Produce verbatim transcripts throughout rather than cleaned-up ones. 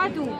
Vai tu.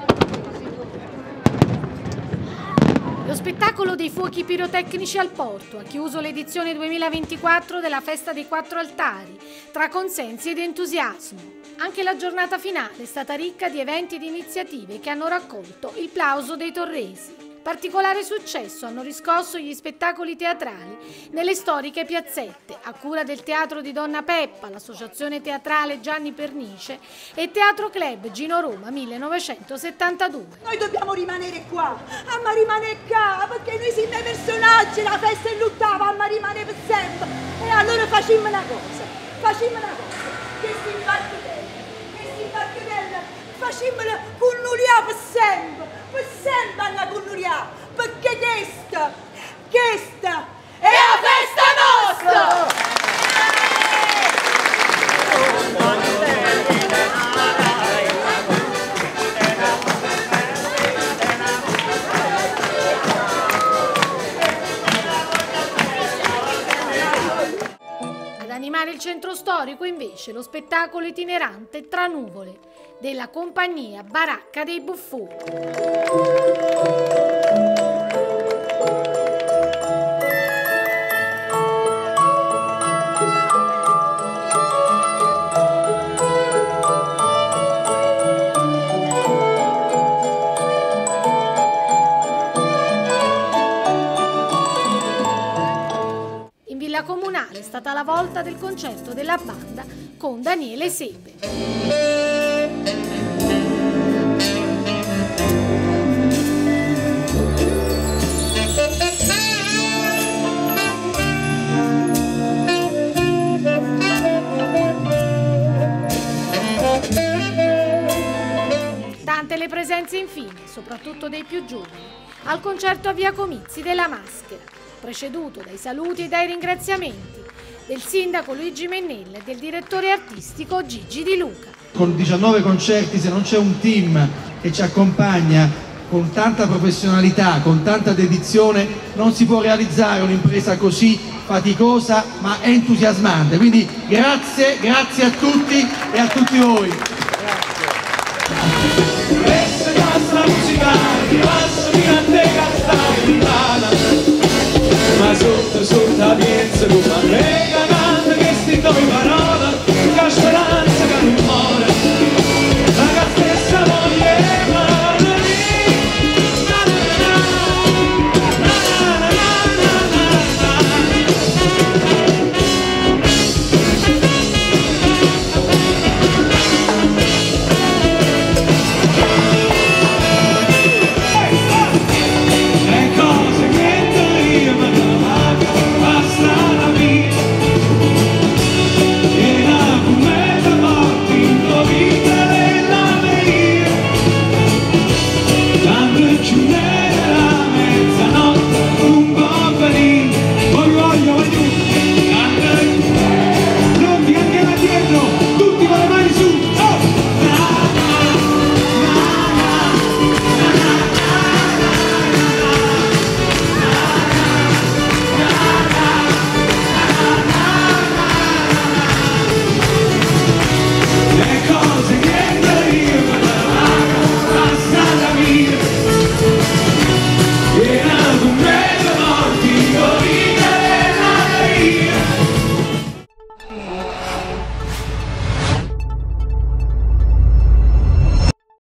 Lo spettacolo dei fuochi pirotecnici al porto ha chiuso l'edizione duemilaventiquattro della Festa dei Quattro Altari, tra consensi ed entusiasmo. Anche la giornata finale è stata ricca di eventi ed iniziative che hanno raccolto il plauso dei torresi. Particolare successo hanno riscosso gli spettacoli teatrali nelle storiche piazzette, a cura del Teatro di Donna Peppa, l'Associazione Teatrale Gianni Pernice e Teatro Club Gino Roma millenovecentosettantadue. Noi dobbiamo rimanere qua, amma rimanere qua, perché noi siamo i personaggi, la festa è lottava, amma rimane per sempre. E allora facciamo una cosa, facciamo una cosa, questi imbarcatelle, questi imbarcatelle, facciamole cunnuriare per sempre. Per sempre alla cunnurià, perché questa, questa è la festa nostra! Ad animare il centro storico invece lo spettacolo itinerante Tra Nuvole della compagnia Baracca dei Buffoni. In Villa Comunale è stata la volta del concerto della banda con Daniele Sepe. Tante le presenze infine, soprattutto dei più giovani, al concerto a Via Comizi della Maschera, preceduto dai saluti e dai ringraziamenti del sindaco Luigi Mennella e del direttore artistico Gigi Di Luca. Con diciannove concerti, se non c'è un team che ci accompagna con tanta professionalità, con tanta dedizione, non si può realizzare un'impresa così faticosa ma entusiasmante. Quindi grazie, grazie a tutti e a tutti voi. Questa nostra musica che passa di castagna, ma sotto sotto la pienza come a me.